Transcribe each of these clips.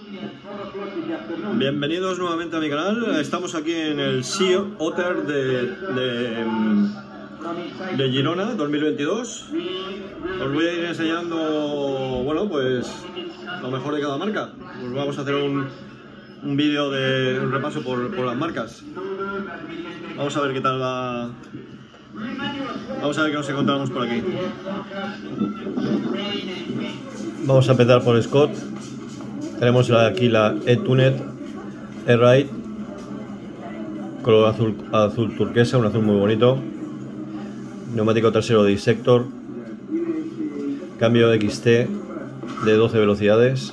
Bienvenidos nuevamente a mi canal. Estamos aquí en el Sea Otter de Girona 2022. Os voy a ir enseñando, bueno, pues lo mejor de cada marca. Pues vamos a hacer un vídeo de un repaso por las marcas. Vamos a ver qué tal va. Vamos a ver qué nos encontramos por aquí. Vamos a empezar por Scott. Tenemos aquí la E-Tunet Air-Ride, color azul turquesa, un azul muy bonito. Neumático trasero de Dissector, cambio XT de 12 velocidades.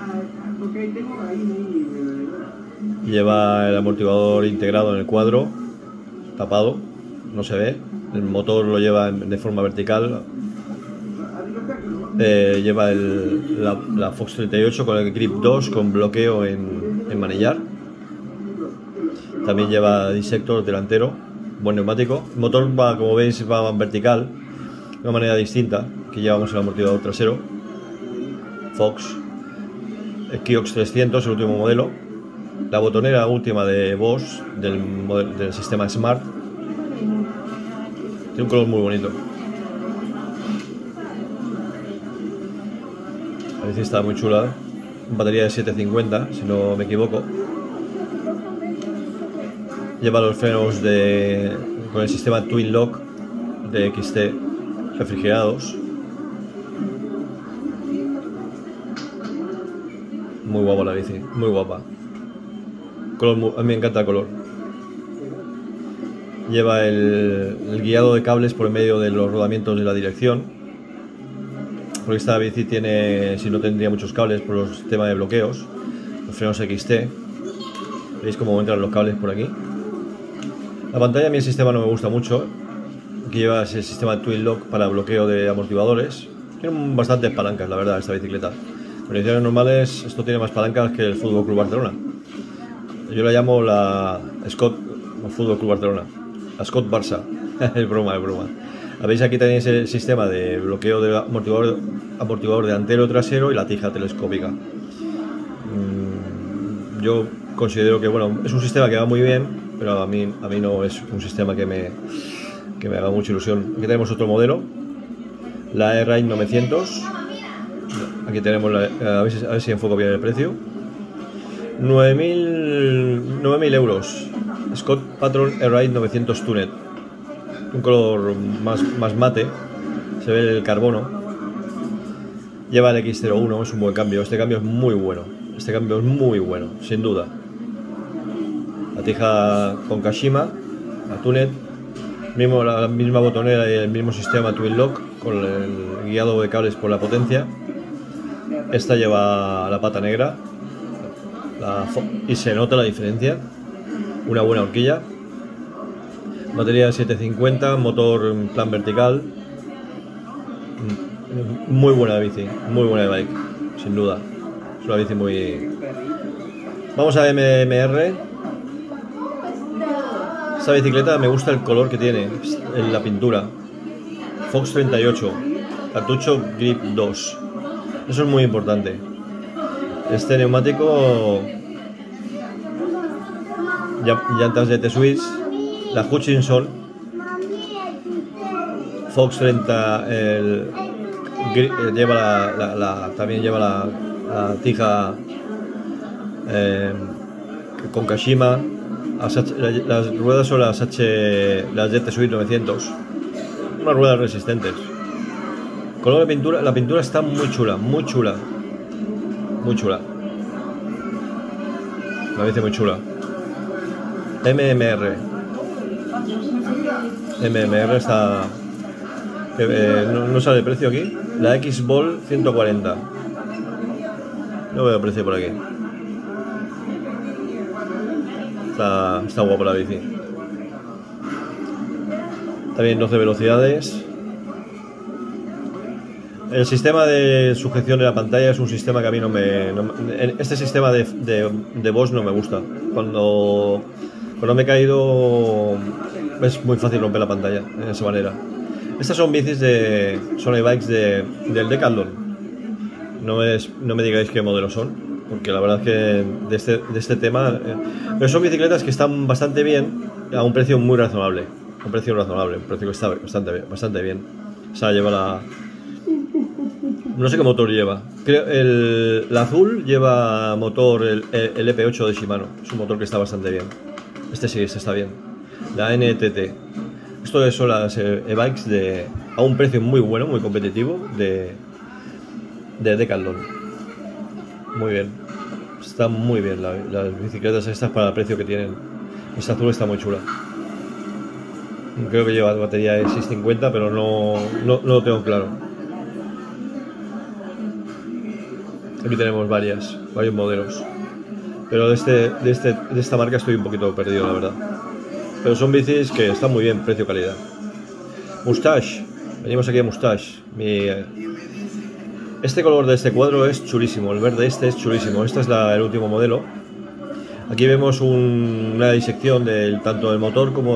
Lleva el amortiguador integrado en el cuadro, tapado, no se ve. El motor lo lleva de forma vertical. Lleva la Fox 38 con el Grip 2 con bloqueo en manillar. También lleva Dissector delantero, buen neumático. El motor va, como veis, va en vertical, de una manera distinta que llevamos el amortiguador trasero. Fox Kiox 300, el último modelo. La botonera última de Bosch del sistema Smart. Tiene un color muy bonito. La bici está muy chula. Batería de 750, si no me equivoco. Lleva los frenos con el sistema Twin Lock de XT refrigerados. Muy guapa la bici, muy guapa. A mí me encanta el color. Lleva el guiado de cables por el medio de los rodamientos de la dirección. Porque esta bici tiene, si no tendría muchos cables por los sistemas de bloqueos. Los frenos XT. Veis cómo entran los cables por aquí. La pantalla a mí el sistema no me gusta mucho. Aquí lleva ese sistema Twin Lock para bloqueo de amortiguadores. Tiene bastantes palancas, la verdad, esta bicicleta. En condiciones normales esto tiene más palancas que el Fútbol Club Barcelona. Yo la llamo la Scott Fútbol Club Barcelona. La Scott Barça. Es broma, es broma. Veis, aquí tenéis el sistema de bloqueo de amortiguador delantero, trasero y la tija telescópica. Yo considero que, bueno, es un sistema que va muy bien, pero a mí no es un sistema que me haga mucha ilusión. Aquí tenemos otro modelo, la Air-Ride 900. Aquí tenemos a ver si enfoco bien el precio. 9.000 euros. Scott Patron Air-Ride 900 Tunet. Un color más mate, se ve el carbono. Lleva el X01, es un buen cambio. Este cambio es muy bueno. Este cambio es muy bueno, sin duda. La tija con Kashima, la Tunet, la misma botonera y el mismo sistema Twin Lock con el guiado de cables por la potencia. Esta lleva la pata negra y se nota la diferencia. Una buena horquilla. Batería de 750, motor en plan vertical. Muy buena bici, muy buena bike, sin duda. Es una bici muy... Vamos a MMR. Esta bicicleta me gusta el color que tiene en la pintura. Fox 38, cartucho Grip 2. Eso es muy importante. Este neumático, llantas de T-Swiss. La Hutchinson Fox 30 también lleva la tija con Kashima. Las ruedas son las GT Suite 900, unas ruedas resistentes. Color de pintura, la pintura está muy chula, muy chula, muy chula. Me parece muy chula. MMR está... no sale el precio aquí. La X-Ball 140. No veo el precio por aquí. Está guapo la bici. También 12 velocidades. El sistema de sujeción de la pantalla es un sistema que a mí este sistema de Bosch no me gusta. Cuando me he caído es muy fácil romper la pantalla de esa manera. Estas son bicis son e-bikes del Decathlon. No me digáis qué modelos son, porque la verdad es que de este tema... pero son bicicletas que están bastante bien, a un precio muy razonable. Un precio que está bastante bien. O sea, lleva la... No sé qué motor lleva. Creo la azul lleva motor el EP8 de Shimano. Es un motor que está bastante bien. Este sí, este está bien. La NTT. Esto son las e-bikes a un precio muy bueno, muy competitivo de Decathlon. Muy bien. Están muy bien las bicicletas estas para el precio que tienen. Esta azul está muy chula. Creo que lleva batería de 650, pero no lo tengo claro. Aquí tenemos varios modelos. Pero de esta marca estoy un poquito perdido, la verdad. Pero son bicis que están muy bien, precio-calidad. Moustache. Venimos aquí a Moustache. Este color de este cuadro es chulísimo. El verde este es chulísimo. Este es el último modelo. Aquí vemos una disección tanto del motor como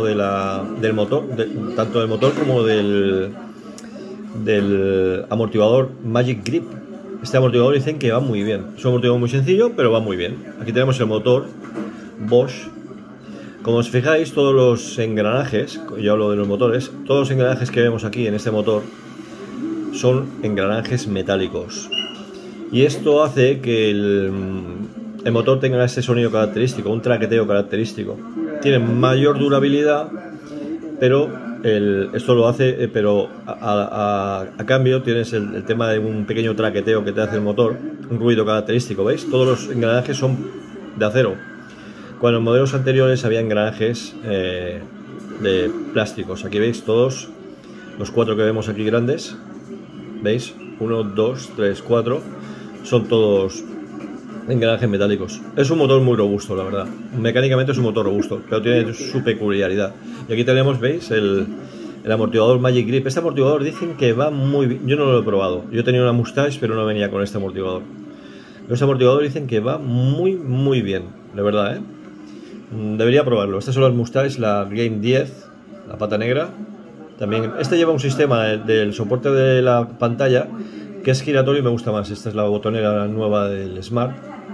del amortiguador Magic Grip. Este amortiguador dicen que va muy bien. Es un amortiguador muy sencillo, pero va muy bien. Aquí tenemos el motor Bosch. Como os fijáis, todos los engranajes, yo hablo de los motores, todos los engranajes que vemos aquí en este motor son engranajes metálicos. Y esto hace que el motor tenga ese sonido característico, un traqueteo característico. Tiene mayor durabilidad, pero esto lo hace, pero a cambio tienes el tema de un pequeño traqueteo que te hace el motor, un ruido característico, ¿veis? Todos los engranajes son de acero. Cuando en modelos anteriores había engranajes de plásticos. Aquí veis todos los 4 que vemos aquí grandes, ¿veis? 1, 2, 3, 4, son todos engranajes metálicos. Es un motor muy robusto, la verdad. Mecánicamente es un motor robusto, pero tiene su peculiaridad. Y aquí tenemos, ¿veis? El amortiguador Magic Grip. Este amortiguador dicen que va muy bien. Yo no lo he probado. Yo tenía una Moustache, pero no venía con este amortiguador. Pero este amortiguador dicen que va muy bien, de verdad, ¿eh? Debería probarlo. Estas son las Moustache, la Game 10, la pata negra. También, este lleva un sistema del soporte de la pantalla que es giratorio y me gusta más. Esta es la botonera nueva del Smart.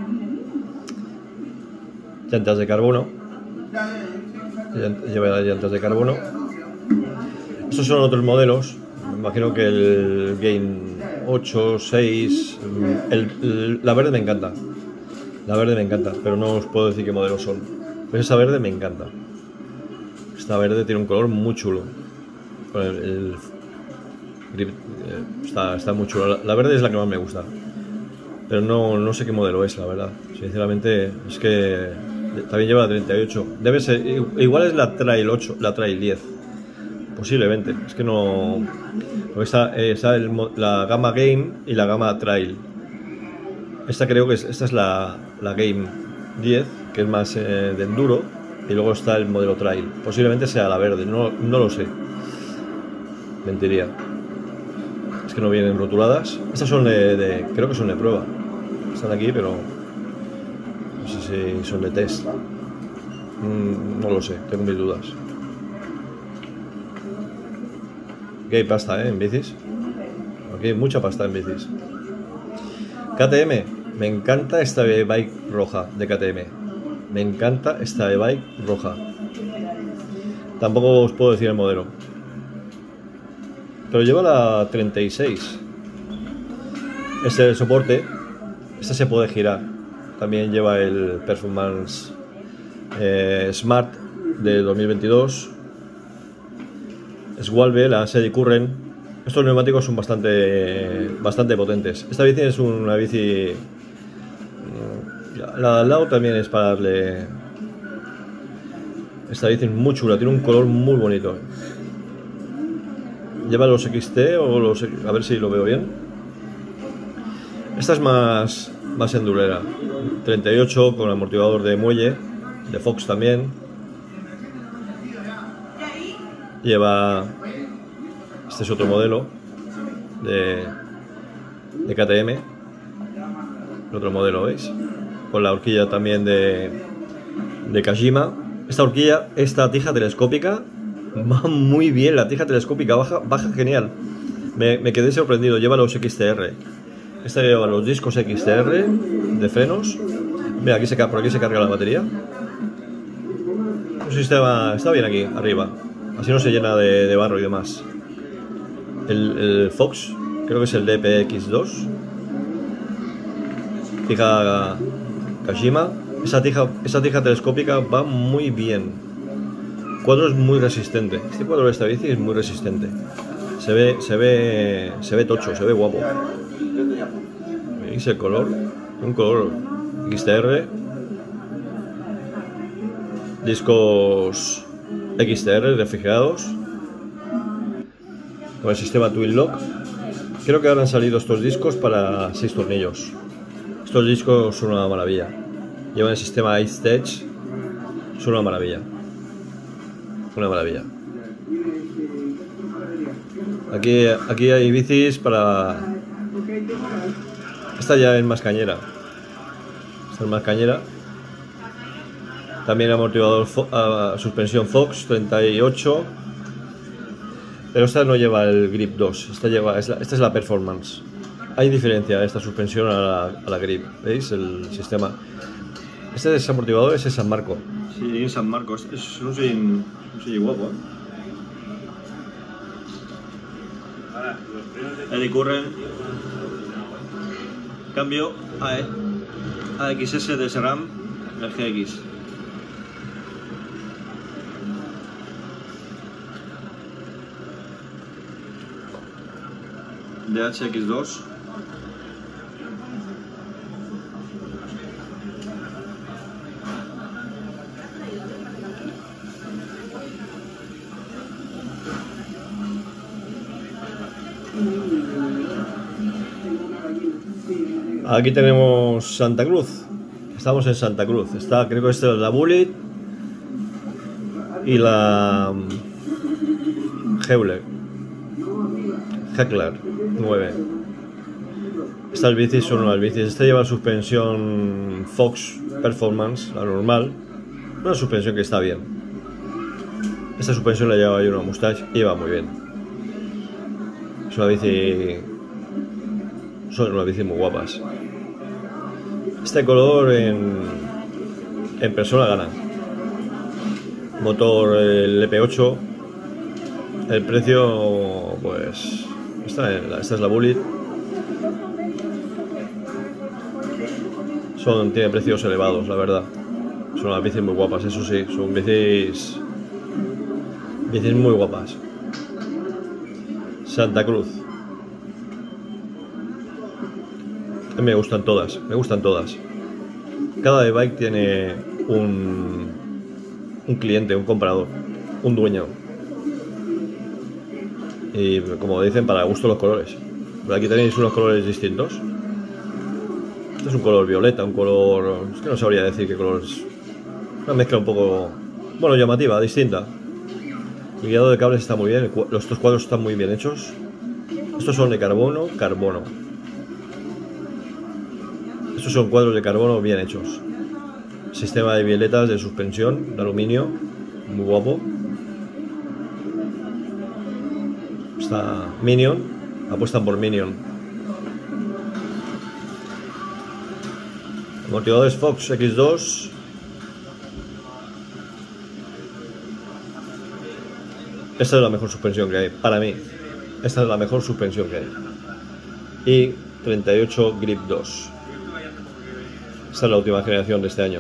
Llantas de carbono. Lleva las llantas de carbono. Estos son otros modelos. Me imagino que el Game 8, 6. La verde me encanta. La verde me encanta, pero no os puedo decir qué modelos son. Pues esa verde me encanta. Esta verde tiene un color muy chulo. Con el grip, está muy chulo. La verde es la que más me gusta. Pero no sé qué modelo es, la verdad. Sinceramente, es que también lleva la 38. Debe ser, igual es la Trail 8, la Trail 10. Posiblemente. Es que no. Está la gama Game y la gama Trail. Esta creo que esta es la Game 10, que es más de enduro, y luego está el modelo Trail. Posiblemente sea la verde, no lo sé. Mentiría. Es que no vienen rotuladas. Estas son creo que son de prueba. Están aquí, pero no sé si son de test. No lo sé, tengo mis dudas. Aquí hay pasta, en bicis. Aquí hay mucha pasta en bicis. KTM. Me encanta esta e-bike roja de KTM. Me encanta esta e-bike roja. Tampoco os puedo decir el modelo. Pero lleva la 36. Este es el soporte. Este se puede girar. También lleva el Performance Smart de 2022. Schwalbe, la Seddy Current. Estos neumáticos son bastante potentes. Esta bici es una bici... La de al lado también es para darle... Esta bici es muy chula, tiene un color muy bonito. Lleva los XT o los... A ver si lo veo bien. Esta es más endurera. 38 con amortiguador de muelle, de Fox también. Lleva... Este es otro modelo de KTM. Otro modelo, ¿veis? Con la horquilla también de Kajima. Esta tija telescópica va muy bien. La tija telescópica baja genial. Me quedé sorprendido. Lleva los XTR. Esta lleva los discos XTR de frenos. Mira, por aquí se carga la batería. Un sistema, está bien aquí, arriba. Así no se llena de barro y demás. El Fox, creo que es el DPX2. Tija Kashima. Esa tija telescópica va muy bien. El cuadro es muy resistente. Este cuadro de esta bici es muy resistente. Se ve tocho, se ve guapo. ¿Veis el color? Un color XTR. Discos XTR refrigerados. Con el sistema Twin Lock. Creo que ahora han salido estos discos para 6 tornillos. Estos discos son una maravilla. Llevan el sistema Ice Tech. Son una maravilla. Una maravilla. Aquí hay bicis para... Esta ya es más cañera. Esta es más cañera. También amortiguador suspensión Fox 38. Pero esta no lleva el Grip 2. Esta es la Performance. Hay diferencia de esta suspensión a la Grip. ¿Veis el sistema? Este amortiguador es en San Marco. Sí, en San Marcos. Es un sillín guapo, Eddy Current. Cambio AXS de SRAM, el GX. DHX2. Aquí tenemos Santa Cruz. Estamos en Santa Cruz. Creo que esta es la Bullet y la Heckler 9. Estas bicis son unas bicis. Esta lleva suspensión Fox Performance, la normal. Una suspensión que está bien. Esta suspensión la lleva yo una Mustache y va muy bien. Es una bici. Son unas bicis muy guapas. Este color en persona gana. Motor el EP8. El precio, pues... Esta es la Bullet. Tiene precios elevados, la verdad. Son unas bicis muy guapas, eso sí. Son bicis muy guapas. Santa Cruz. Me gustan todas, Cada e-bike tiene un cliente, un comprador, un dueño. Y como dicen, para gusto los colores. Pero aquí tenéis unos colores distintos. Este es un color violeta, un color... Es que no sabría decir qué color es. Una mezcla un poco... Bueno, llamativa, distinta. El guiado de cables está muy bien, estos cuadros están muy bien hechos. Estos son de carbono. Estos son cuadros de carbono bien hechos. Sistema de violetas de suspensión, de aluminio, muy guapo. Está Minion, apuestan por Minion. Amortiguadores Fox X2. Esta es la mejor suspensión que hay, para mí. Esta es la mejor suspensión que hay. Y 38 Grip 2. Esta es la última generación de este año.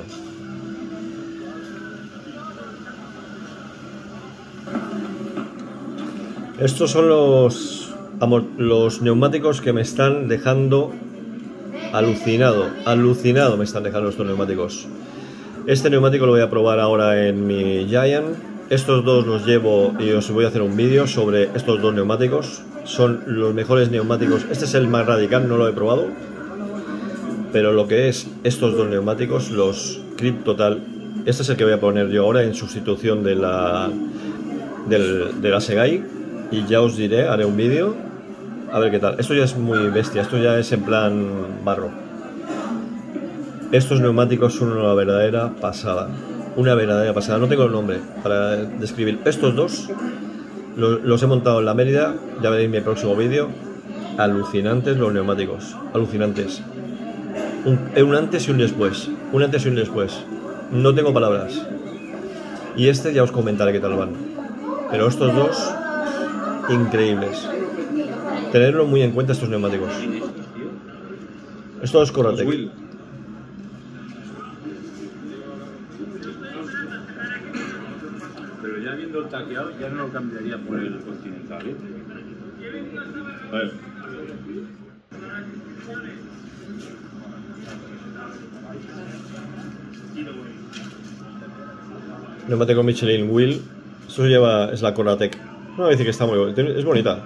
Estos son los neumáticos que me están dejando alucinado me están dejando estos neumáticos. Este neumático lo voy a probar ahora en mi Giant. Estos dos los llevo y os voy a hacer un vídeo sobre estos dos neumáticos. Son los mejores neumáticos. Este es el más radical, no lo he probado. Pero lo que es estos dos neumáticos, los Grip Total, este es el que voy a poner yo ahora en sustitución de la Segai. Y ya os diré, haré un vídeo a ver qué tal. Esto ya es muy bestia, esto ya es en plan barro. Estos neumáticos son una verdadera pasada. Una verdadera pasada, no tengo el nombre para describir. Estos dos los he montado en la Mérida, ya veréis mi próximo vídeo. alucinantes los neumáticos, alucinantes. Un antes y un después, un antes y un después. No tengo palabras. Y este ya os comentaré qué tal van. Pero estos dos, increíbles. Tenerlo muy en cuenta estos neumáticos. Esto es Corratec. Pero ya viendo el taqueado, ya no lo cambiaría por el Continental, ¿eh? A ver. Neumático Michelin Wheel. Esto es la Corratec. No, dice que está muy bonita. Es bonita.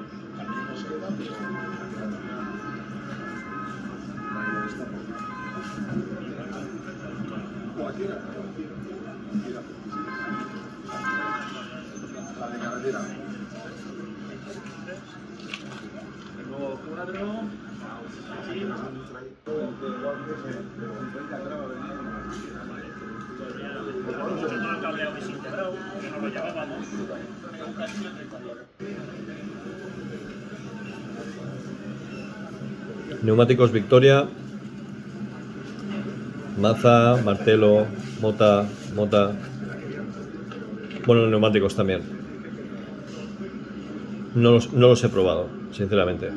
Neumáticos Victoria, Maza, Martelo, Mota. Bueno, neumáticos también. No los he probado, sinceramente.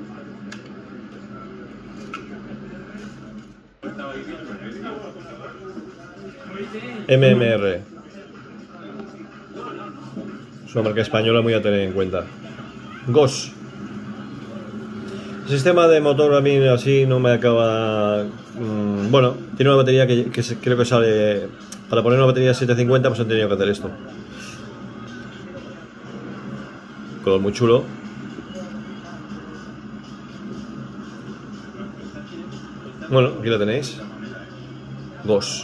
MMR. Es una marca española muy a tener en cuenta. GOS. El sistema de motor a mí así no me acaba... bueno, tiene una batería que creo que sale... Para poner una batería 750 pues han tenido que hacer esto. Color muy chulo. Bueno, aquí la tenéis. GOS.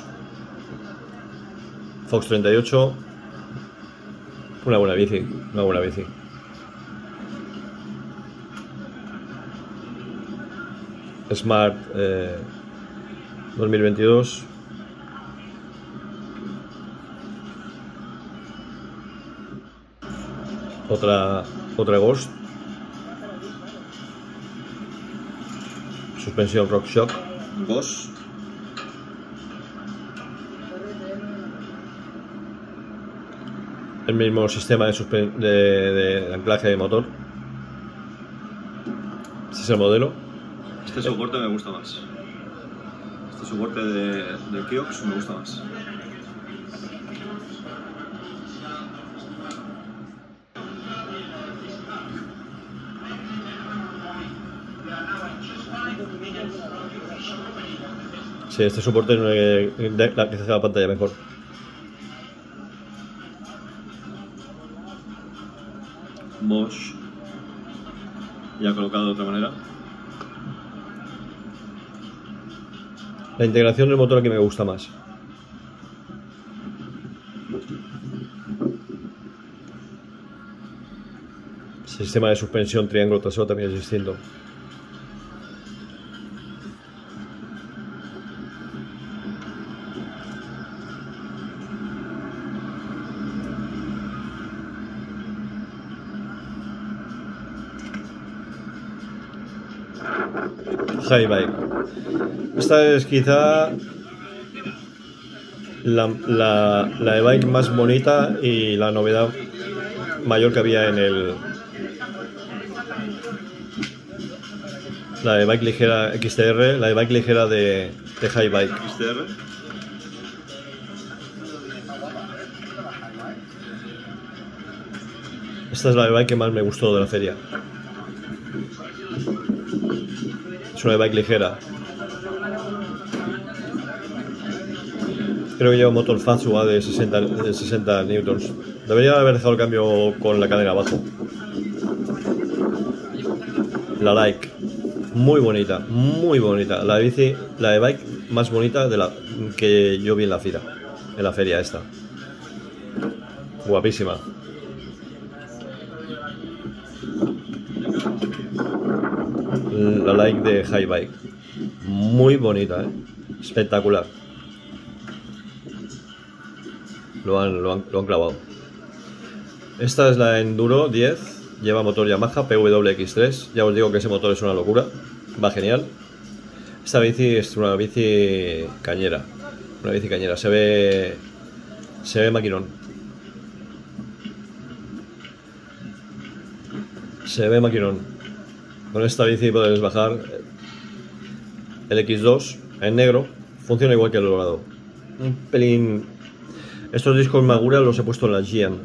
Fox 38. Una buena bici. Una buena bici. Smart 2022. Otra Ghost. Suspensión RockShox. Ghost. El mismo sistema de anclaje de motor. Este es el modelo. Este soporte me gusta más. Este soporte de Kiox me gusta más. Sí, este soporte la que hace la pantalla mejor. Bosch. Ya colocado de otra manera. La integración del motor aquí me gusta más. El sistema de suspensión triángulo trasero también es distinto. Hi-Bike. Esta es quizá la e-bike más bonita y la novedad mayor que había en la e-bike ligera XTR, la e-bike ligera de Hi-Bike. XTR. Esta es la e-bike que más me gustó de la feria. Es una e-bike ligera. Creo que lleva un motor Fazua de 60 newtons. Debería haber dejado el cambio con la cadena abajo. La Like. Muy bonita, muy bonita. La bici, la e-bike más bonita que yo vi en la feria esta. Guapísima. La Like de Hi-Bike. Muy bonita, espectacular. Lo han clavado. Esta es la Enduro 10. Lleva motor Yamaha PWX3. Ya os digo que ese motor es una locura. Va genial. Esta bici es una bici cañera. Una bici cañera. Se ve maquinón. Se ve maquinón. Con esta bici podéis bajar el X2 en negro. Funciona igual que el dorado. Un pelín. Estos discos Magura los he puesto en la Gian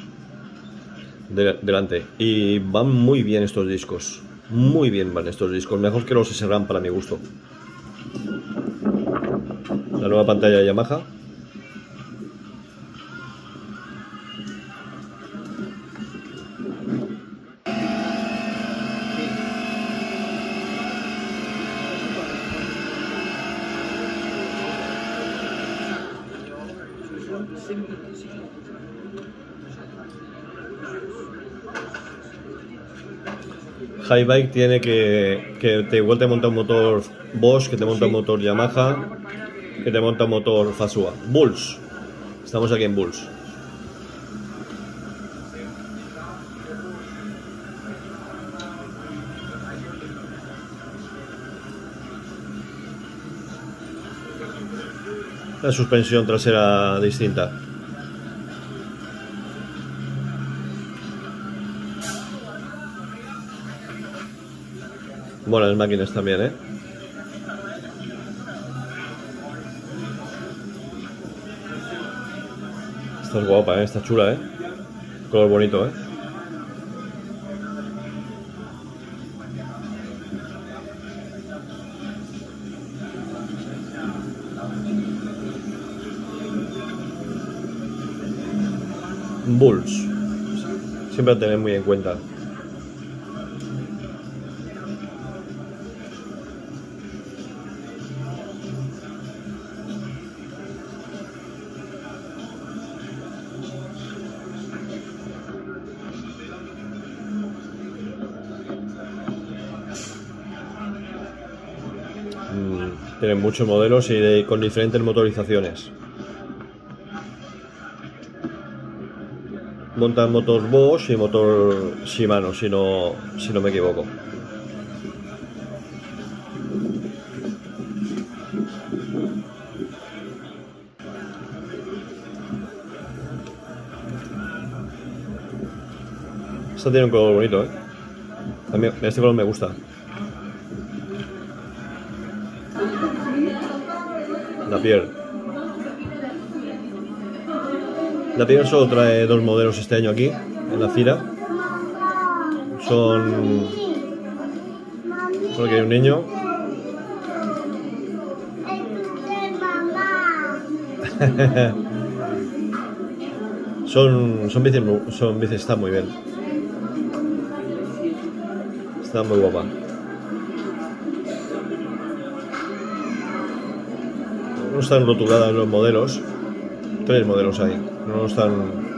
delante. Y van muy bien estos discos. Muy bien van estos discos. Mejor que los SRAM para mi gusto. La nueva pantalla de Yamaha. Hi-Bike tiene que igual te monta un motor Bosch, que te monta un motor Yamaha, que te monta un motor Fasua. Bulls. Estamos aquí en Bulls. La suspensión trasera distinta. Bueno, las máquinas también, ¿eh? Esta es guapa, ¿eh? Está chula, ¿eh? Color bonito, ¿eh? Bulls. Siempre a tener muy en cuenta. Tienen muchos modelos y con diferentes motorizaciones. Montan motor Bosch y motor Shimano, si no me equivoco. Esta tiene un color bonito, ¿eh? A mí este color me gusta. La Pierre. La Pierre solo trae dos modelos este año aquí, en la Fira. Solo que hay un niño. Son bicis, están muy bien. Está muy guapa. No están rotuladas los modelos. 3 modelos hay. No están.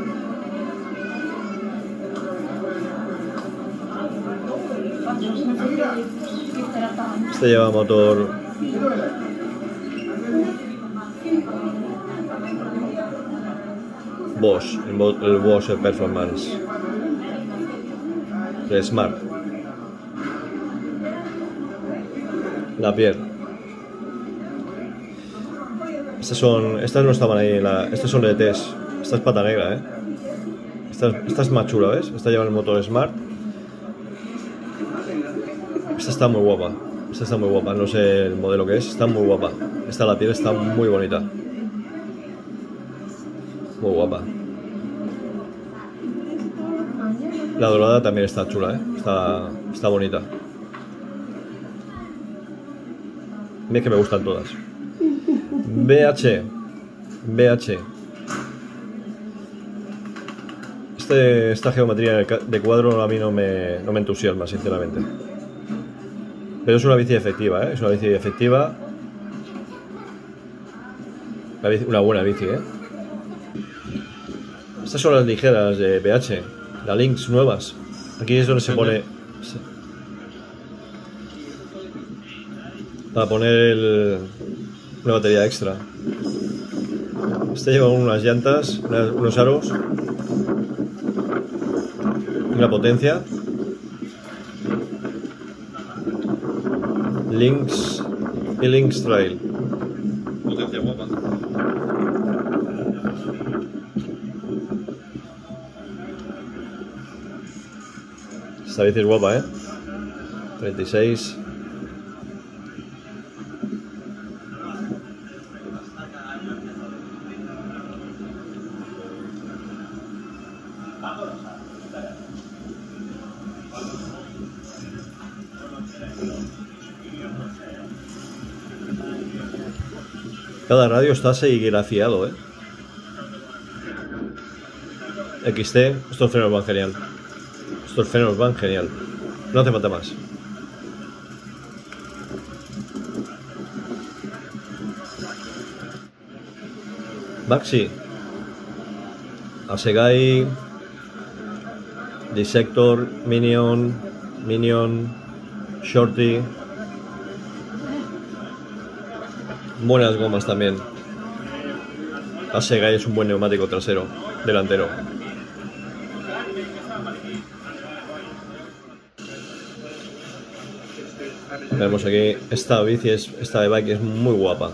Este lleva motor. Bosch, el Bosch Performance. De Smart. La Pierre. Estas no estaban ahí, estas son LTs. Esta es pata negra, ¿eh? Esta es más chula, ¿ves? Esta lleva el motor Smart. Esta está muy guapa. Esta está muy guapa, no sé el modelo que es, está muy guapa. Esta la piel está muy bonita. Muy guapa. La dorada también está chula, ¿eh? Está bonita. Mira que me gustan todas. BH. Esta geometría de cuadro a mí no me entusiasma, sinceramente. Pero es una bici efectiva, ¿eh? Es una bici efectiva. Una buena bici, ¿eh? Estas son las ligeras de BH. Las Lynx nuevas. Aquí es donde se pone... Para poner una batería extra. Este lleva unas llantas, unos aros. Mira potencia. Lynx y Lynx Trail. Potencia guapa. Esta bici es guapa, ¿eh? 36. Cada radio está serigrafiado, ¿eh? XT, estos frenos van genial. Estos frenos van genial. No hace falta más. Baxi, Asegai, Dissector, Minion, Shorty. Buenas gomas también. Asegai es un buen neumático trasero, delantero. Vemos aquí, esta de bike es muy guapa.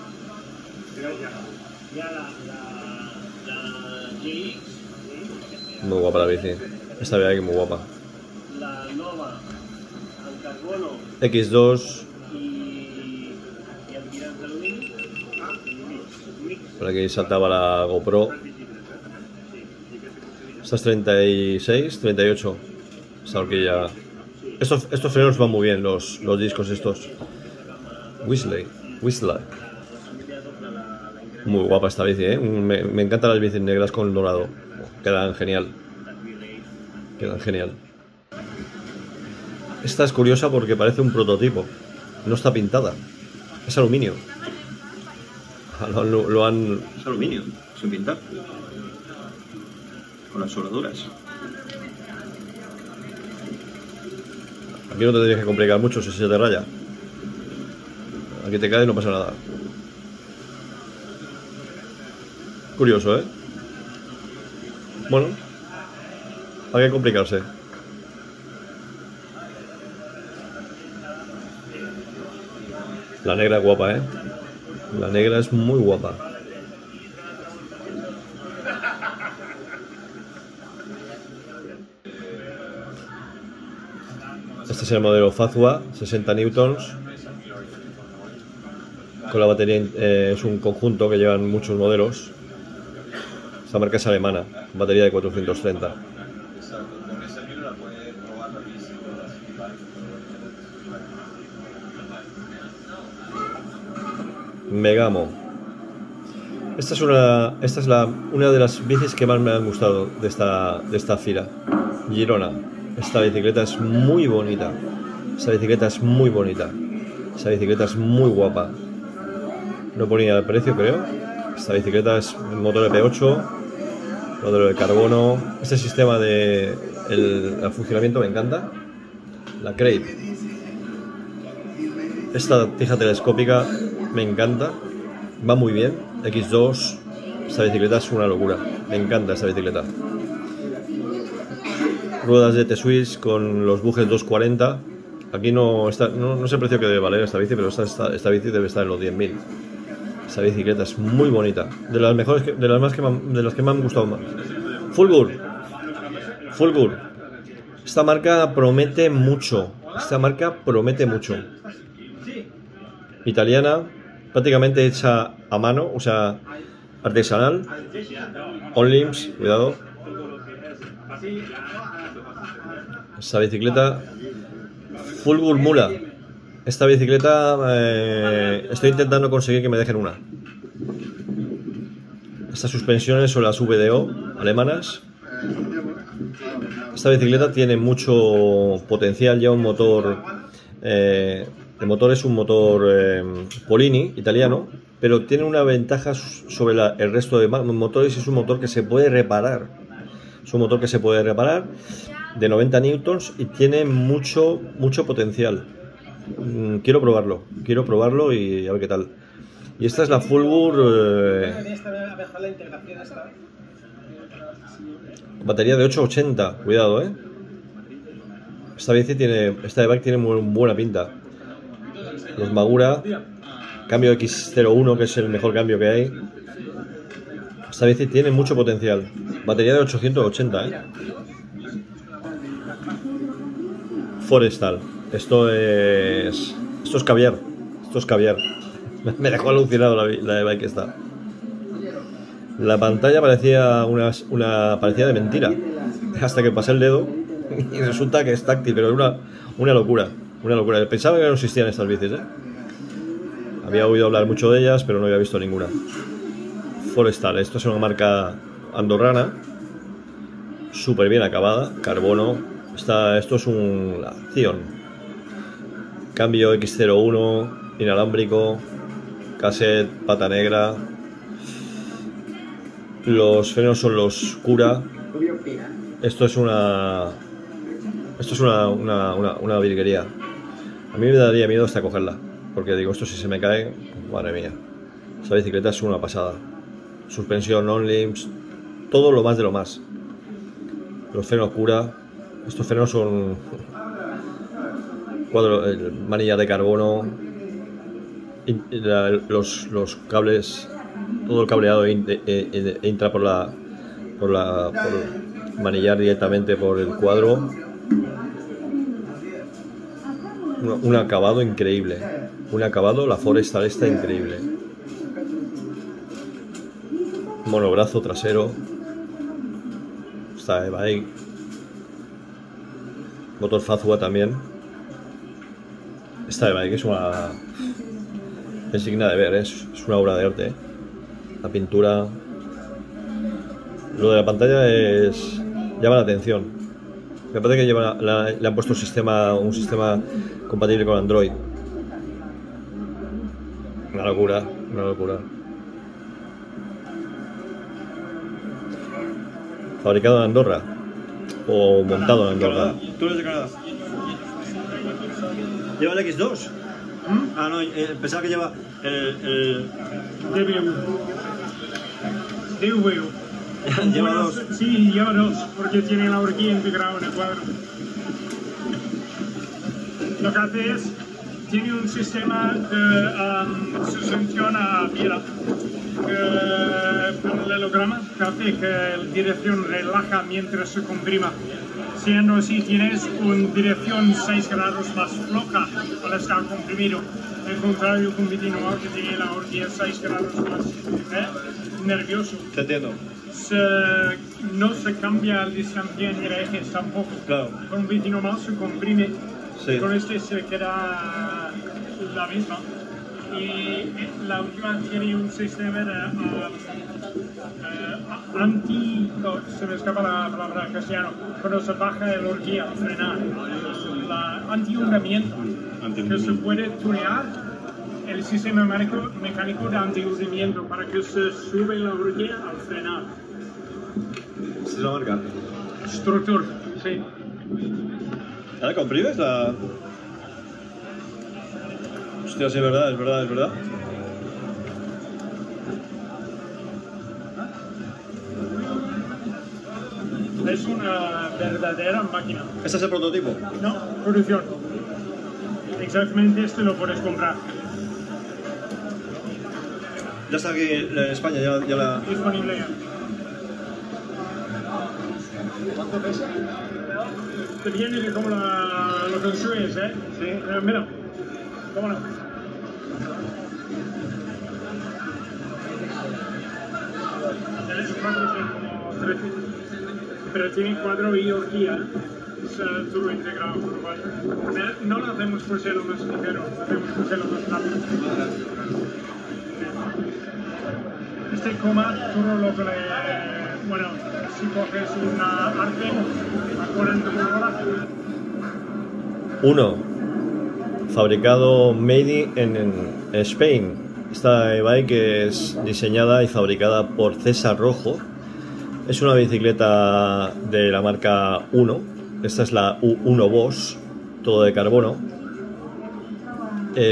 Muy guapa la bici. Esta de bike es muy guapa. X2. Por aquí saltaba la GoPro. Esta es 36, 38. Esta horquilla. Estos frenos van muy bien, los discos estos. Whistler. Muy guapa esta bici, ¿eh? Me encantan las bicis negras con dorado. Quedan genial. Esta es curiosa porque parece un prototipo. No está pintada. Es aluminio. Lo han... Es aluminio, sin pintar. Con las soldaduras. Aquí no te tienes que complicar mucho si se te raya. Aquí te cae y no pasa nada. Curioso, ¿eh? Bueno, hay que complicarse. La negra es guapa, ¿eh? La negra es muy guapa. Este es el modelo Fazua, 60 newtons. Con la batería es un conjunto que llevan muchos modelos. Esta marca es alemana, batería de 430. Megamo. Esta es una de las bicis que más me han gustado de esta fila. Girona. Esta bicicleta es muy bonita. Esta bicicleta es muy bonita. Esta bicicleta es muy guapa. No ponía el precio, creo. Esta bicicleta es motor EP8, modelo de carbono. Este sistema de el funcionamiento me encanta. La Crave. Esta tija telescópica me encanta. Va muy bien. X2. Esta bicicleta es una locura. Me encanta esta bicicleta. Ruedas de T-Swiss con los bujes 240. Aquí no sé el precio que debe valer esta bici, pero esta bici debe estar en los 10.000. Esta bicicleta es muy bonita. De las mejores, de las que me han gustado más. Fulgur. Esta marca promete mucho. Italiana, prácticamente hecha a mano, o sea, artesanal. On limbs, cuidado. Esta bicicleta Fulgur Mula. Esta bicicleta estoy intentando conseguir que me dejen una. Estas suspensiones son las VDO alemanas. Esta bicicleta tiene mucho potencial, ya un motor. El motor es un motor Polini italiano, pero tiene una ventaja sobre el resto de motores. Es un motor que se puede reparar. De 90 newtons y tiene mucho potencial. Quiero probarlo y a ver qué tal. Y esta es la Fulgur batería de 880, cuidado, Esta e-bike tiene muy buena pinta. Los Magura, cambio X01, que es el mejor cambio que hay. Esta bici tiene mucho potencial. Batería de 880, Forestal. Esto es caviar. Esto es caviar. Me dejó alucinado la e-bike esta. La pantalla parecía parecía de mentira. Hasta que pasé el dedo y resulta que es táctil, pero es una locura. Una locura. Pensaba que no existían estas bicis, Había oído hablar mucho de ellas, pero no había visto ninguna. Forestal, esto es una marca andorrana, súper bien acabada, carbono. Esto es un Zion. Cambio X01, inalámbrico, cassette, pata negra. Los frenos son los Cura. Esto es una virguería. A mí me daría miedo hasta cogerla, porque digo, esto si se me cae, madre mía. Esta bicicleta es una pasada. Suspensión non-limps, todo lo más de lo más. Los frenos Cura. Estos frenos son manillas de carbono. Los cables, todo el cableado entra por manillar directamente por el cuadro. Un acabado increíble. La Forestal está increíble. Monobrazo trasero. Esta e-bike. Motor Fazua también. Esta e-bike es digna de ver, es una obra de arte. La pintura. Lo de la pantalla llama la atención. Me parece que le han puesto un sistema compatible con Android. Una locura. Fabricado en Andorra o montado en Andorra. Tú eres de Canadá. ¿Lleva el X2? Ah, no, pensaba que lleva el... DVU. Lleva dos. Sí, lleva dos, porque tiene la horquilla integrada en el cuadro. Lo que hace es, tiene un sistema de suspensión a piedra. Paralelograma que hace que la dirección relaja mientras se comprima. Siendo así, tienes una dirección 6 grados más floja al estar comprimido. Al contrario, un bici normal que tiene la horquilla 6 grados más nervioso. Te entiendo. No se cambia la distancia entre ejes tampoco. Claro. Con un bici normal se comprime. Sí. Con este se queda la misma. Y la última tiene un sistema de se me escapa la palabra en castellano, cuando se baja el horquilla al frenar, anti-hundimiento, que se puede tunear el sistema mecánico de anti-hundimiento para que se sube la horquilla al frenar. ¿Esta es la marca? Structure, sí. ¿La comprimes? Hostia, sí, es verdad. Es una verdadera máquina. ¿Este es el prototipo? No, producción. Exactamente este lo puedes comprar. Ya está aquí en España, ya la... Disponible ya. ¿Cuánto pesa? Te viene de cómo lo construyes, ¿eh? Sí. Mira, cómo no. Pero tiene cuadro y horquilla, es turbo integrado, por lo cual no lo hacemos por ser lo más ligero, lo hacemos por ser lo más rápido. Este coma, tú lo que bueno, si coges una Arken a 40 por hora. 1. Fabricado made in Spain. Esta e-bike es diseñada y fabricada por César Rojo. Es una bicicleta de la marca Uno. Esta es la U1 Boss, todo de carbono.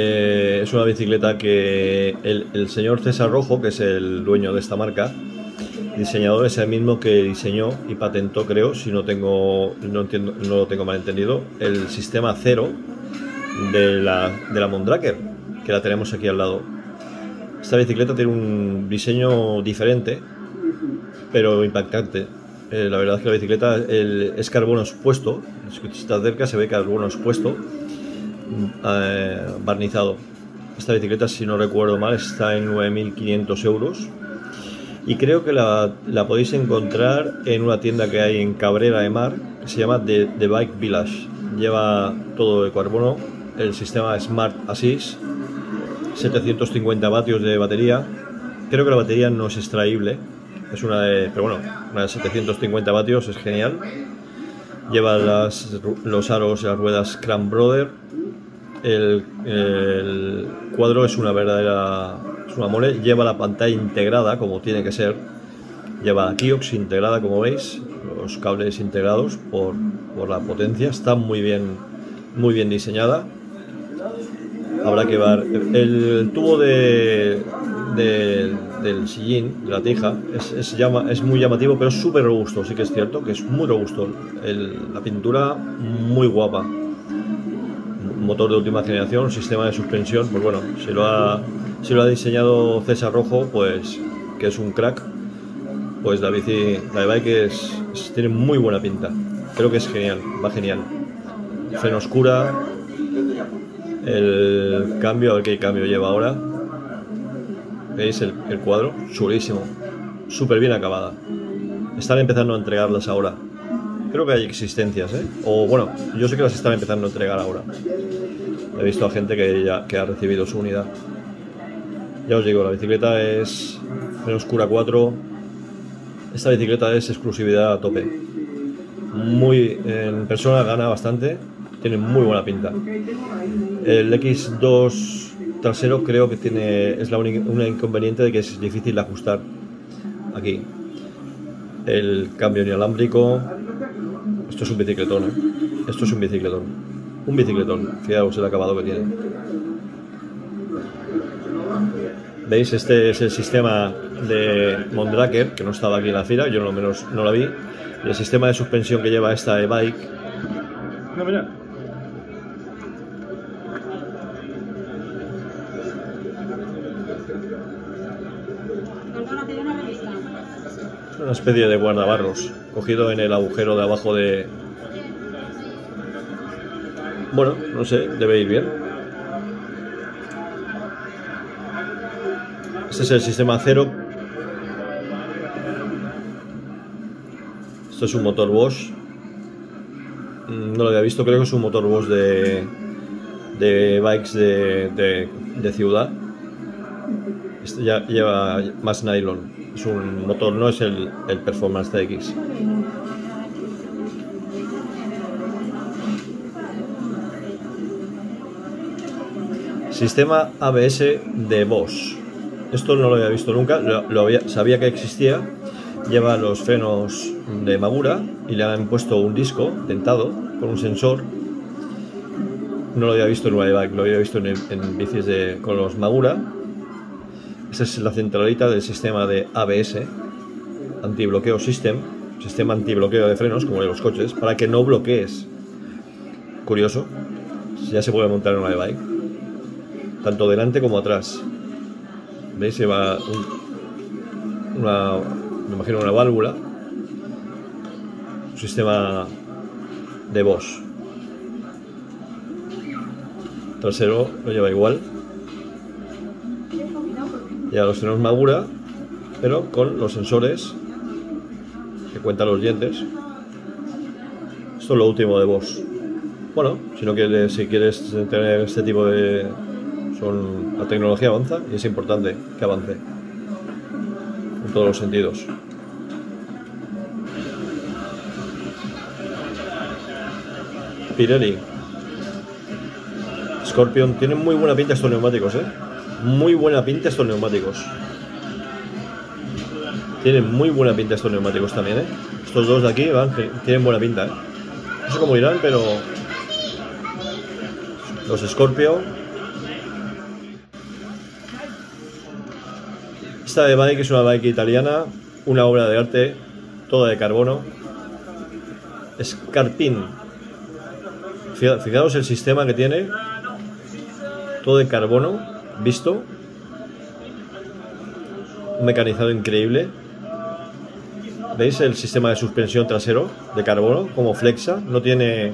Es una bicicleta que el señor César Rojo, que es el dueño de esta marca, diseñador es el mismo que diseñó y patentó, creo, si no lo tengo mal entendido, el sistema 0 de la Mondraker, que la tenemos aquí al lado. Esta bicicleta tiene un diseño diferente, pero impactante. La verdad es que la bicicleta es carbono expuesto, si está cerca se ve carbono expuesto, barnizado. Esta bicicleta, si no recuerdo mal, está en 9.500 euros y creo que la podéis encontrar en una tienda que hay en Cabrera de Mar, que se llama The Bike Village. Lleva todo de carbono, el sistema Smart Assist, 750 vatios de batería. Creo que la batería no es extraíble, es una de 750 vatios, es genial. Lleva los aros y las ruedas Cran Brother. El cuadro es una mole. Lleva la pantalla integrada como tiene que ser. Lleva Kiox integrada, como veis, los cables integrados por la potencia. Está muy bien diseñada. Habrá que ver el tubo del sillín, de la tija, es muy llamativo, pero es súper robusto. Sí que es cierto que es muy robusto. La pintura muy guapa. Motor de última generación, un sistema de suspensión, pues bueno, si lo ha diseñado César Rojo, pues que es un crack, pues la bike tiene muy buena pinta. Creo que es genial, va genial. Freno oscura, el cambio, a ver qué cambio lleva ahora. ¿Veis el cuadro? Chulísimo, súper bien acabada. Están empezando a entregarlas ahora. Creo que hay existencias, o bueno, yo sé que las están empezando a entregar ahora. He visto a gente que ha recibido su unidad. Ya os digo, la bicicleta es freno oscura 4. Esta bicicleta es exclusividad a tope. En persona gana bastante, tiene muy buena pinta. El X2 trasero creo que es la única inconveniente de que es difícil de ajustar aquí. El cambio inalámbrico. Esto es un bicicletón, Esto es un bicicletón. Un bicicletón. Fijaos el acabado que tiene. ¿Veis? Este es el sistema de Mondraker, que no estaba aquí en la fila, yo no la vi. Y el sistema de suspensión que lleva esta e-bike. No, mira. Una especie de guardabarros cogido en el agujero de abajo de... Bueno, no sé, debe ir bien. Este es el sistema 0. Esto es un motor Bosch. No lo había visto, creo que es un motor Bosch de bikes de ciudad. Este ya lleva más nylon. Es un motor, no es el Performance TX. Sistema ABS de Bosch. Esto no lo había visto nunca, sabía que existía. Lleva los frenos de Magura y le han puesto un disco dentado con un sensor. No lo había visto en una e-bike, lo había visto en bicis con los Magura. Esta es la centralita del sistema de ABS, antibloqueo system, sistema antibloqueo de frenos, como de los coches, para que no bloquees. Curioso, ya se puede montar en una e-bike, tanto delante como atrás. ¿Veis? Lleva me imagino una válvula, un sistema de Bosch. Trasero lo lleva igual. Ya los frenos Magura, pero con los sensores que cuentan los dientes. Esto es lo último de Bosch. Bueno, si quieres tener este tipo de... La tecnología avanza y es importante que avance en todos los sentidos. Pirelli, Scorpion, tienen muy buena pinta estos neumáticos, muy buena pinta estos neumáticos. Tienen muy buena pinta estos neumáticos también, Estos dos de aquí tienen buena pinta, No sé cómo irán, pero los Scorpio. Esta de bike es una bike italiana, una obra de arte, toda de carbono. Scarpin. Fijaos el sistema que tiene, todo de carbono, visto. Un mecanizado increíble. ¿Veis el sistema de suspensión trasero de carbono? Como flexa, no tiene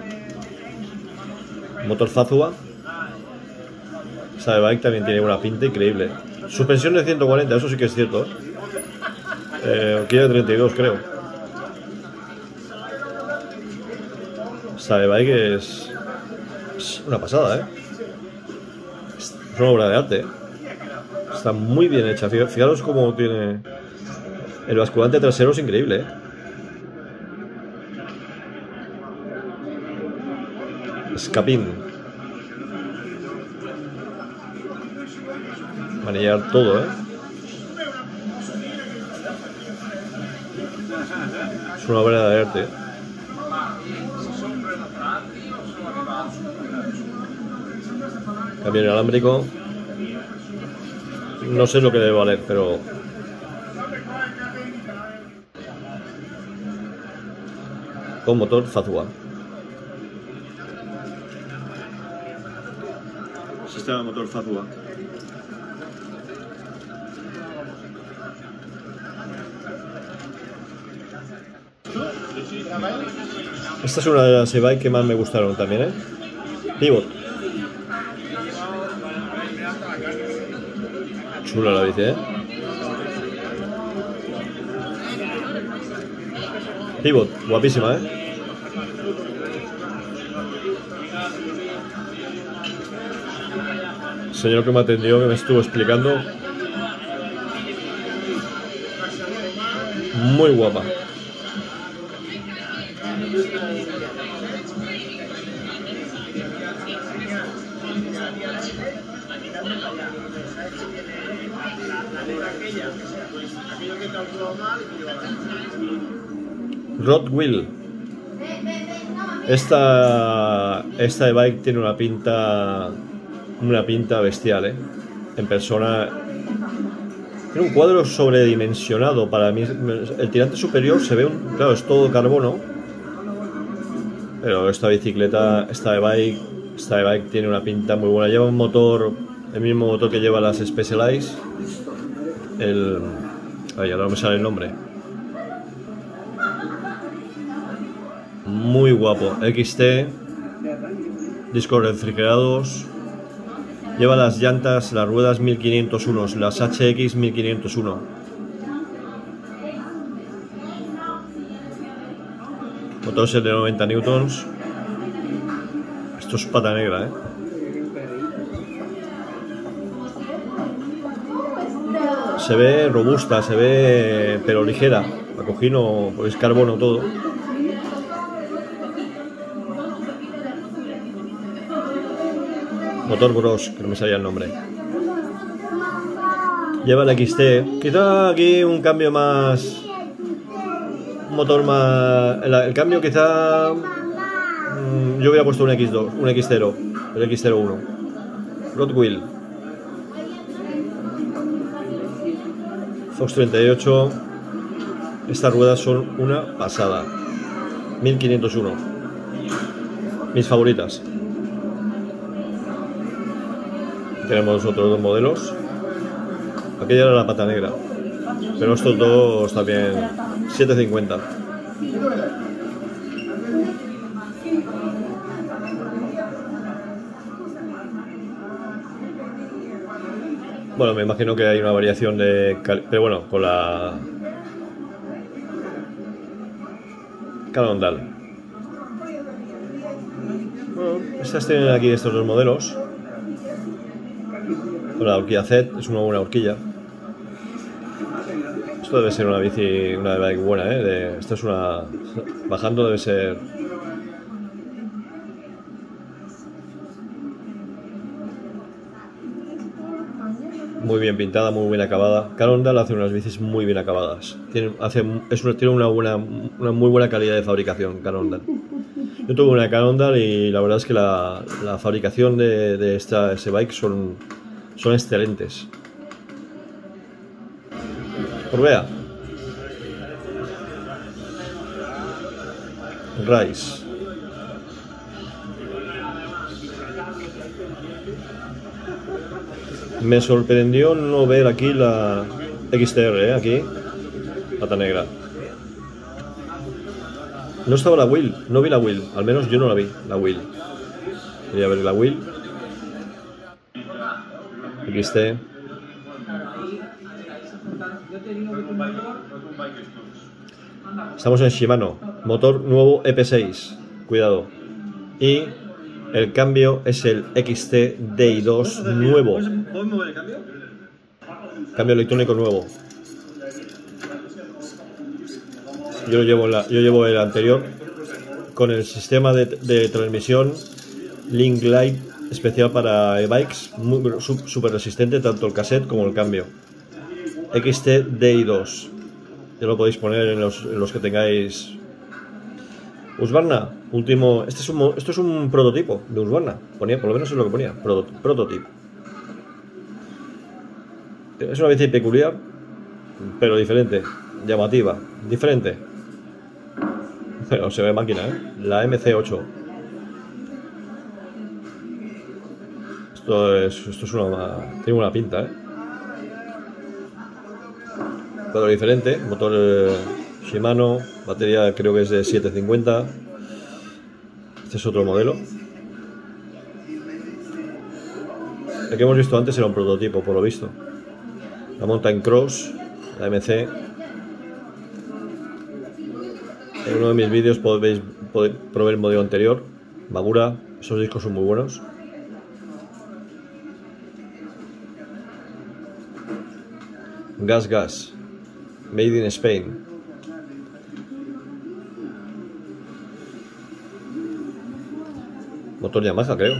motor Fazua. Esta bike también tiene una pinta increíble. Suspensión de 140, eso sí que es cierto. Horquilla de 32, creo. Esta bike es una pasada, ¿eh? Es una obra de arte, ¿eh? Está muy bien hecha. Fijaros cómo tiene el basculante trasero, es increíble, ¿eh? Escapín. Manillar todo, ¿eh? Es una obra de arte, ¿eh? Cambio inalámbrico. No sé lo que debe valer, pero... con motor Fazua. Sistema de motor Fazua. Esta es una de las e-bike que más me gustaron también, ¿eh? Pivot. Chula la bici, ¿eh? Pivot, guapísima, ¿eh? El señor que me atendió, que me estuvo explicando. Muy guapa. Rod Wheel. Esta e-bike tiene una pinta bestial, ¿eh? En persona tiene un cuadro sobredimensionado para mí. El tirante superior se ve claro, es todo carbono, pero esta bicicleta, esta e-bike tiene una pinta muy buena. Lleva un motor, el mismo motor que lleva las Specialized. Ahora no me sale el nombre. Muy guapo. XT, discos refrigerados. Lleva las llantas, las ruedas 1501, las HX 1501. Motor es de 90 newtons. Esto es pata negra, ¿eh? Se ve robusta, se ve pero ligera. La cogí, no, pues es carbono todo. Motor Bros, que no me salía el nombre. Lleva el XT. Quizá aquí un cambio más... un motor más... El cambio quizá... yo hubiera puesto un X2, un X0, el X01. Rod Wheel. Fox 38. Estas ruedas son una pasada. 1501. Mis favoritas. Tenemos otros dos modelos. Aquella era la pata negra, pero estos dos también 750. Bueno, me imagino que hay una variación de pero bueno, con la Cannondale. Bueno, estas tienen aquí estos dos modelos. La horquilla Z es una buena horquilla. Esto debe ser una bici, una bike buena, ¿eh? Esto es una... bajando debe ser... muy bien pintada, muy bien acabada. Cannondale hace unas bicis muy bien acabadas. Tiene una muy buena calidad de fabricación, Cannondale. Yo tuve una Cannondale y la verdad es que la fabricación de estas bikes son excelentes. Orbea. Rise. Me sorprendió no ver aquí la XTR, aquí, pata negra. No estaba la wheel, no vi la wheel, al menos yo no la vi, la wheel. Quería ver la wheel. XT. Estamos en Shimano, motor nuevo EP6, cuidado. Y el cambio es el XT Di2 nuevo. ¿Puedes mover el cambio? Cambio electrónico nuevo. Yo llevo el anterior con el sistema de transmisión Link Light especial para e-bikes, súper resistente, tanto el cassette como el cambio. XT Di2. Ya lo podéis poner en los que tengáis. Husqvarna, último. Esto es un prototipo de Husqvarna. Ponía, por lo menos es lo que ponía. Prototipo. Es una bici peculiar, pero diferente. Llamativa. Diferente. Pero se ve máquina, ¿eh? La MC8. Esto es una. Tiene una pinta, ¿eh? Cuadro diferente, motor Shimano, batería creo que es de 750. Este es otro modelo. El que hemos visto antes era un prototipo, por lo visto. La Mountain Cross, la MC. En uno de mis vídeos podéis probar el modelo anterior, Magura. Esos discos son muy buenos. Gas. Made in Spain. Motor Yamaha, creo.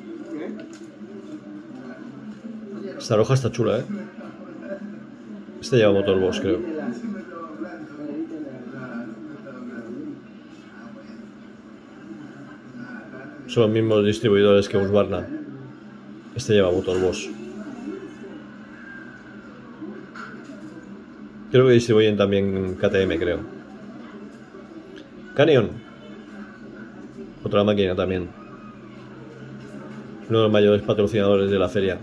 Esta roja está chula, ¿eh? Este lleva motor Bosch, creo. Son los mismos distribuidores que Husqvarna. Este lleva motor Bosch. Creo que distribuyen también KTM, creo. Canyon. Otra máquina también. Uno de los mayores patrocinadores de la feria.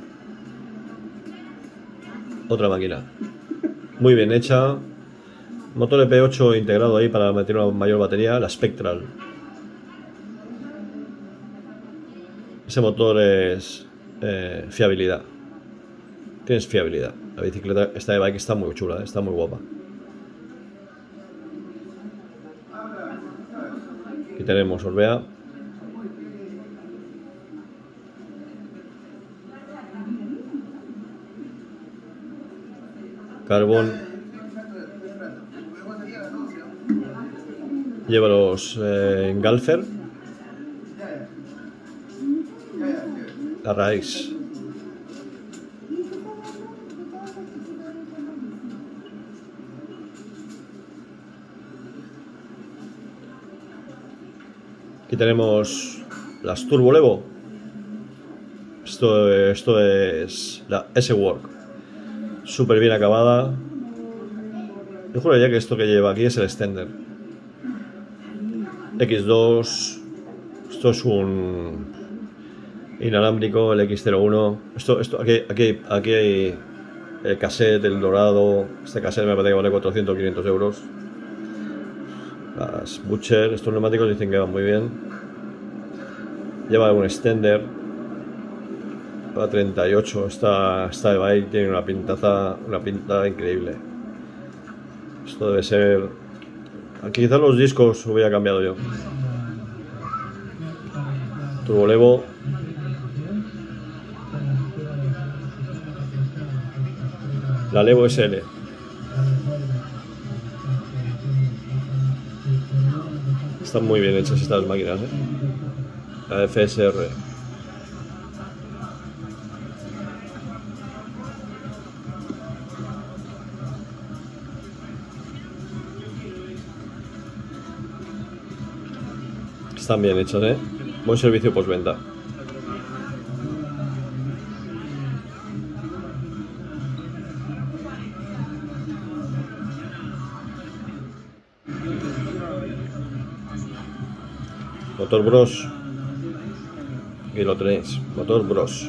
Otra máquina. Muy bien hecha. Motor EP8 integrado ahí para meter una mayor batería. La Spectral. Ese motor es fiabilidad. Tienes fiabilidad. La bicicleta, esta de bike está muy chula, está muy guapa. Aquí tenemos Orbea. Carbon. Lleva los Galfer. La Rise. Aquí tenemos las Turbo Levo. Esto es la S-Work. Súper bien acabada. Yo juraría que esto que lleva aquí es el extender. X2. Esto es un inalámbrico, el X01. Aquí hay el cassette, el dorado. Este cassette me parece que vale 400 o 500 euros. Las Butcher, estos neumáticos dicen que van muy bien. Lleva un extender para 38. Esta de bike tiene una pinta increíble. Esto debe ser. Aquí quizás los discos hubiera cambiado yo. Turbo Levo. La Levo SL. Están muy bien hechas estas máquinas, ¿eh? La FSR. Están bien hechas, ¿eh? Buen servicio postventa. Motor Bros. Y lo tenéis, Motor Bros.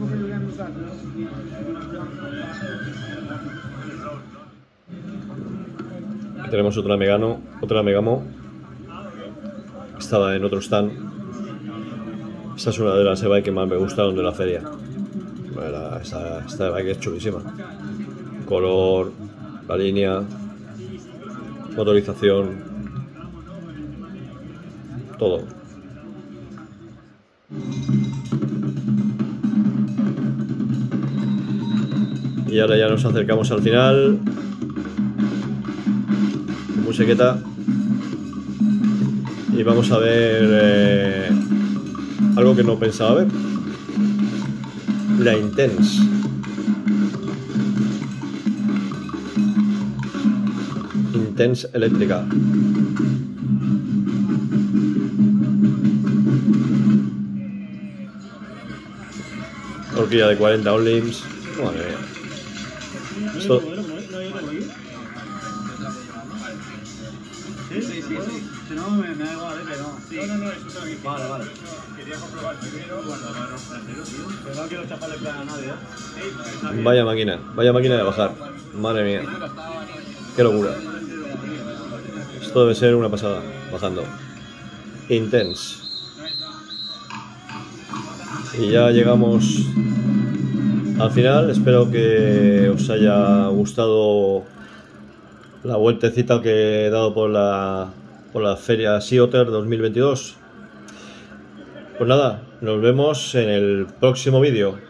Aquí tenemos otra Megamo. Estaba en otro stand. Esta es una de las e-bike que más me gustaron de la feria. Esta e-bike es chulísima. Color, la línea, motorización, todo. Y ahora ya nos acercamos al final. Musiqueta. Y vamos a ver algo que no pensaba ver. La Intense. Intense eléctrica. Horquilla de 40 ohms. Madre mía. Esto... Sí. Si no, me da igual, que no. Sí. No, eso es aquí. Vale. Quería comprobar primero. Bueno, pero no quiero chaparle plan a nadie, ¿eh? Vaya máquina de bajar. Madre mía. Qué locura. Esto debe ser una pasada, bajando. Intense. Y ya llegamos al final. Espero que os haya gustado la vueltecita que he dado por la feria Sea Otter 2022. Pues nada, nos vemos en el próximo vídeo.